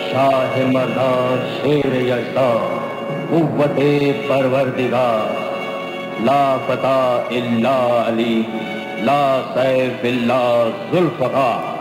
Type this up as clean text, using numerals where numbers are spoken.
शाह मर्दान शेर यज़दा कुव्वते परवरदिगार ला फता इल्ला अली ला सैफ इल्ला ज़ुल्फ़कार।